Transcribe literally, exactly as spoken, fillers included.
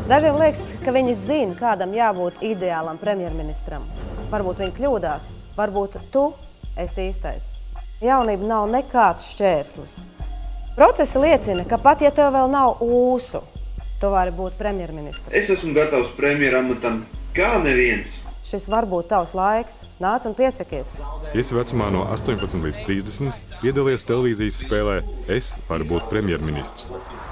Dažiem liekas, ka viņi zina, kādam jābūt ideālam premjerministram. Varbūt viņi kļūdās, varbūt tu esi īstais. Jaunība nav nekāds šķērslis. Procesi liecina, ka pat ja tev vēl nav ūsu, tu vari būt premjerministrs. Es esmu gatavs premjeramatam kā neviens. Šis var būt tavs laiks. Nāc un piesakies. Es vecumā no astoņpadsmit līdz trīsdesmit piedalījos televīzijas spēlē Es varu būt premjerministrs.